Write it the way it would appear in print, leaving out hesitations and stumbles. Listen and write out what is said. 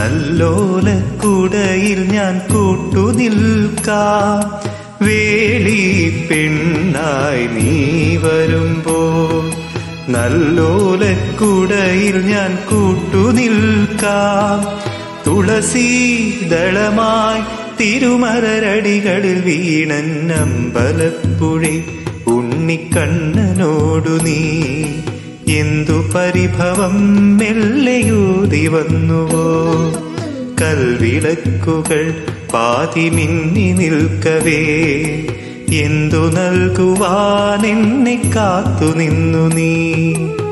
നല്ലോലക്കുടയിൽ ഞാൻ കൂട്ടുനിൽക്കാം. വേളി പെണ്ണായി നീ വരുമ്പോൾ നല്ലോലക്കുടയിൽ ഞാൻ കൂട്ടുനിൽക്കാം. തുളസീദളമായി തിരുമലരടികളിൽ വീണന്നമ്പലപ്പുഴെ ഉണ്ണിക്കണ്ണനോടു നീ എന്തു പരിഭവം മെല്ലെയൂതി വന്നുവോ. കൽവിളക്കുകൾ പാതി മിന്നി നിൽക്കവേ എന്തു നൽകുവാൻ എന്നെ കാത്തുനിന്നു നീ.